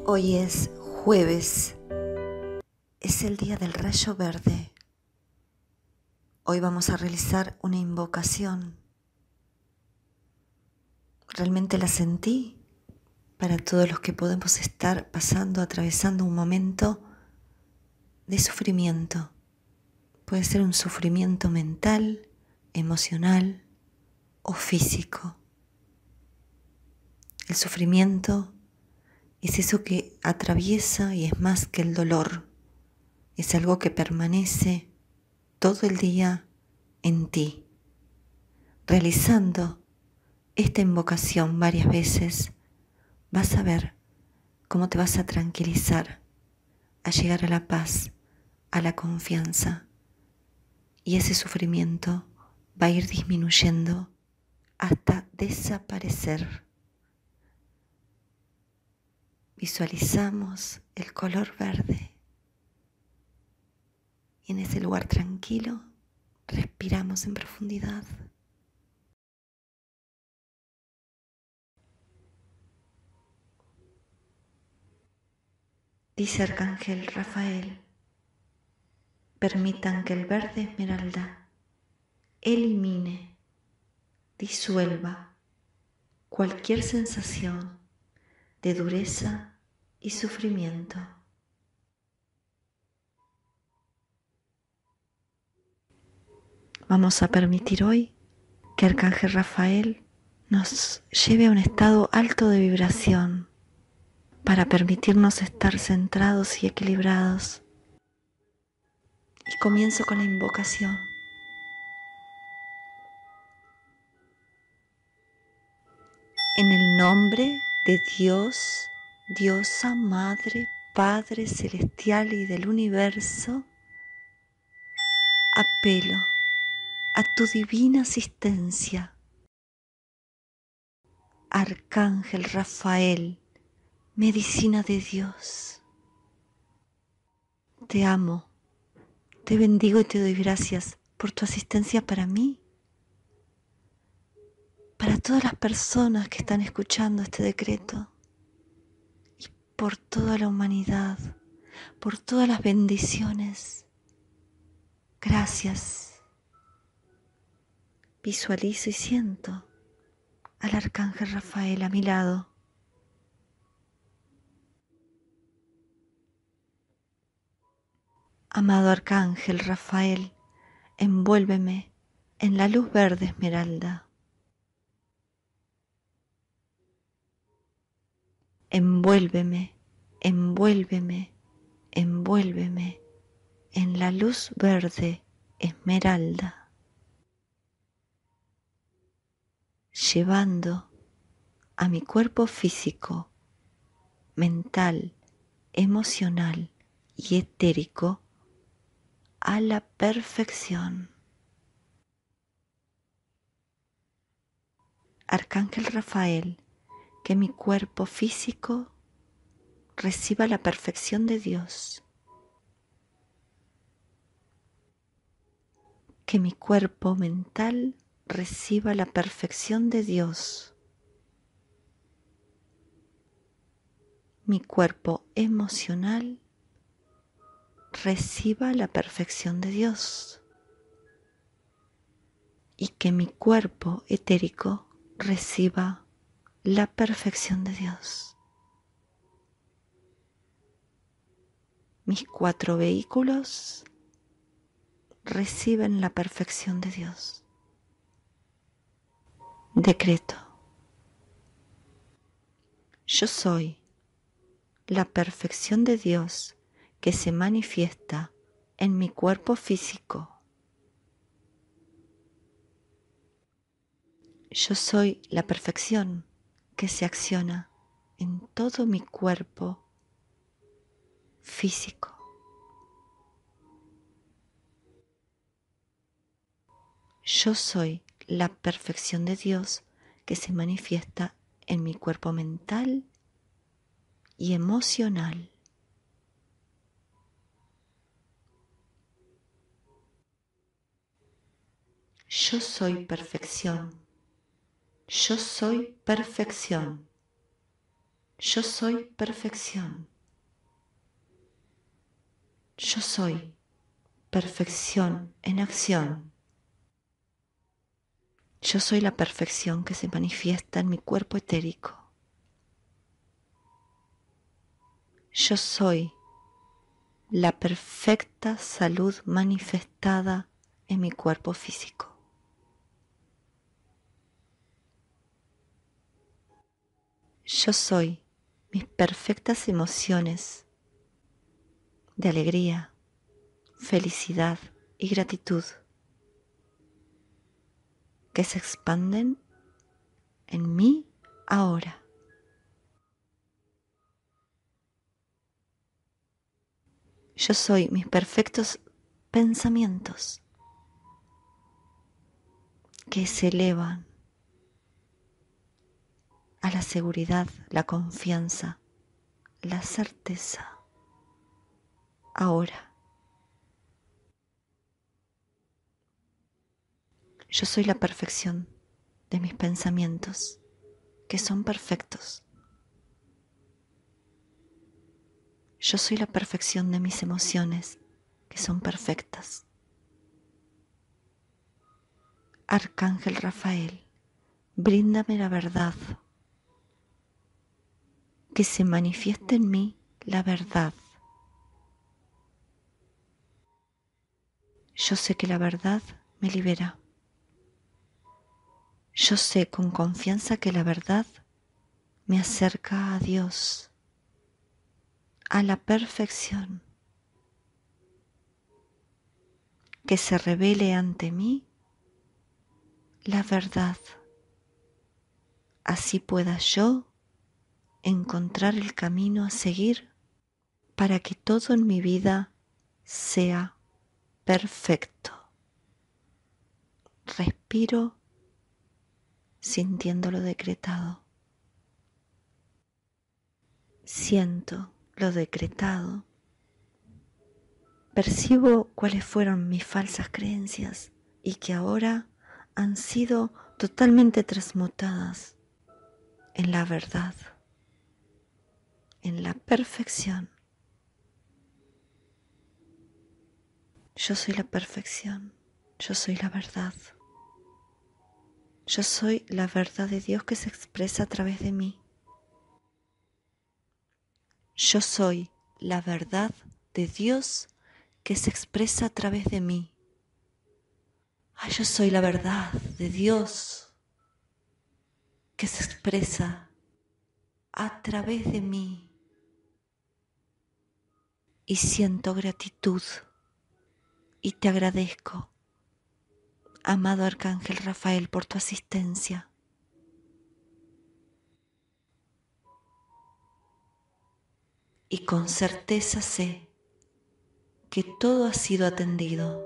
Hoy es jueves, es el día del rayo verde. Hoy vamos a realizar una invocación. Realmente la sentí para todos los que podemos estar atravesando un momento de sufrimiento. Puede ser un sufrimiento mental, emocional o físico. El sufrimiento es eso que atraviesa y es más que el dolor. Es algo que permanece todo el día en ti. Realizando esta invocación varias veces, vas a ver cómo te vas a tranquilizar, a llegar a la paz, a la confianza. Y ese sufrimiento va a ir disminuyendo hasta desaparecer. Visualizamos el color verde y en ese lugar tranquilo respiramos en profundidad. Dice Arcángel Rafael: permitan que el verde esmeralda elimine, disuelva cualquier sensación de dureza y sufrimiento. Vamos a permitir hoy que Arcángel Rafael nos lleve a un estado alto de vibración para permitirnos estar centrados y equilibrados. Y comienzo con la invocación. En el nombre de Dios, Diosa, Madre, Padre Celestial y del Universo, apelo a tu divina asistencia. Arcángel Rafael, medicina de Dios. Te amo, te bendigo y te doy gracias por tu asistencia para mí, para todas las personas que están escuchando este decreto y por toda la humanidad, por todas las bendiciones. Gracias. Visualizo y siento al Arcángel Rafael a mi lado. Amado Arcángel Rafael, envuélveme en la luz verde esmeralda. Envuélveme, envuélveme, envuélveme en la luz verde esmeralda, llevando a mi cuerpo físico, mental, emocional y etérico a la perfección. Arcángel Rafael, que mi cuerpo físico reciba la perfección de Dios. Que mi cuerpo mental reciba la perfección de Dios. Mi cuerpo emocional reciba la perfección de Dios. Y que mi cuerpo etérico reciba la perfección de Dios. Mis 4 vehículos reciben la perfección de Dios. Decreto: yo soy la perfección de Dios que se manifiesta en mi cuerpo físico. Yo soy la perfección que se acciona en todo mi cuerpo físico. Yo soy la perfección de Dios que se manifiesta en mi cuerpo mental y emocional. Yo soy perfección. Yo soy perfección. Yo soy perfección. Yo soy perfección en acción. Yo soy la perfección que se manifiesta en mi cuerpo etérico. Yo soy la perfecta salud manifestada en mi cuerpo físico. Yo soy mis perfectas emociones de alegría, felicidad y gratitud que se expanden en mí ahora. Yo soy mis perfectos pensamientos que se elevan a la seguridad, la confianza, la certeza ahora. Yo soy la perfección de mis pensamientos que son perfectos. Yo soy la perfección de mis emociones que son perfectas. Arcángel Rafael, bríndame la verdad, que se manifieste en mí la verdad. Yo sé que la verdad me libera. Yo sé con confianza que la verdad me acerca a Dios, a la perfección, que se revele ante mí la verdad. Así pueda yo encontrar el camino a seguir para que todo en mi vida sea perfecto. Respiro sintiendo lo decretado. Siento lo decretado. Percibo cuáles fueron mis falsas creencias y que ahora han sido totalmente transmutadas en la verdad, en la perfección. Yo soy la perfección, yo soy la verdad. Yo soy la verdad de Dios que se expresa a través de mí. Yo soy la verdad de Dios que se expresa a través de mí. Yo soy la verdad de Dios que se expresa a través de mí. Y siento gratitud y te agradezco, amado Arcángel Rafael, por tu asistencia. Y con certeza sé que todo ha sido atendido.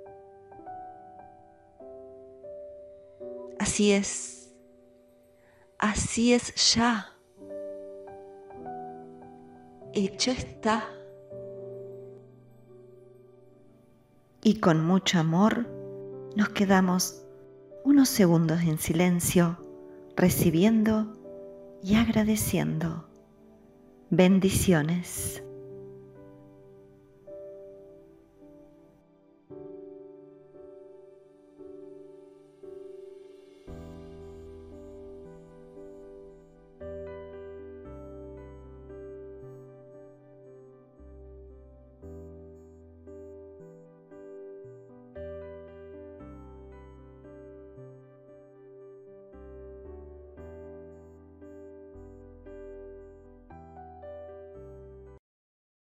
Así es ya. Hecho está. Y con mucho amor nos quedamos unos segundos en silencio, recibiendo y agradeciendo. Bendiciones.